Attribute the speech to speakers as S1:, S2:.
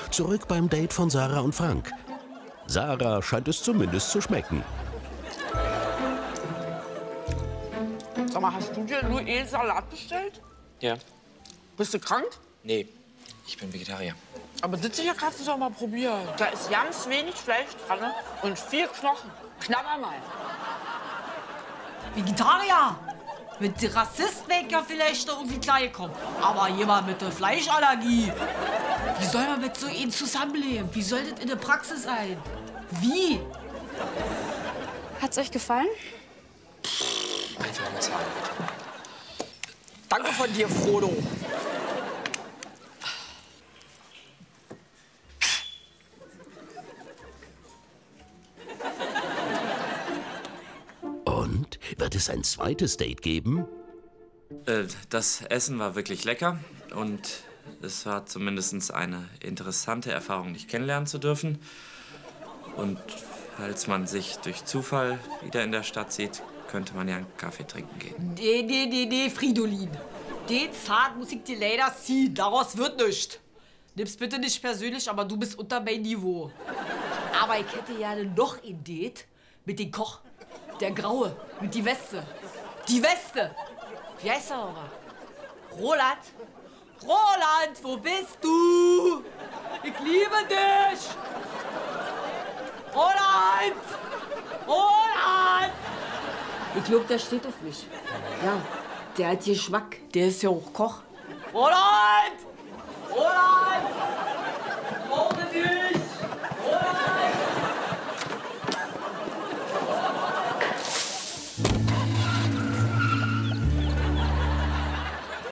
S1: zurück beim Date von Sarah und Frank. Sarah scheint es zumindest zu schmecken.
S2: Sag mal, hast du dir nur Salat bestellt?
S3: Ja.
S2: Bist du krank?
S3: Nee, ich bin Vegetarier.
S2: Aber das hier kannst du doch mal probieren. Da ist ganz wenig Fleisch dran und viel Knochen. Knabber mal.
S4: Vegetarier! Mit der Rassist wäre ich ja vielleicht noch irgendwie klargekommen. Aber jemand mit der Fleischallergie. Wie soll man mit so ihnen zusammenleben? Wie soll das in der Praxis sein? Wie?
S5: Hat's euch gefallen?
S3: Einfach mal zahlen, bitte.
S2: Danke von dir, Frodo.
S1: Und wird es ein zweites Date geben?
S6: Das Essen war wirklich lecker und es war zumindest eine interessante Erfahrung, dich kennenlernen zu dürfen. Und falls man sich durch Zufall wieder in der Stadt sieht, könnte man ja einen Kaffee trinken gehen.
S4: Nee, Fridolin. Den Zahn muss ich dir leider ziehen. Daraus wird nichts. Nimm's bitte nicht persönlich, aber du bist unter mein Niveau. Aber ich hätte ja noch ein Date mit dem Koch. Der Graue. Mit die Weste. Die Weste! Wie heißt er aber? Roland? Roland, wo bist du? Ich liebe dich! Roland! Roland! Ich glaube, der steht auf mich. Ja, der hat Geschmack. Der ist ja auch Koch. Roland! Roland!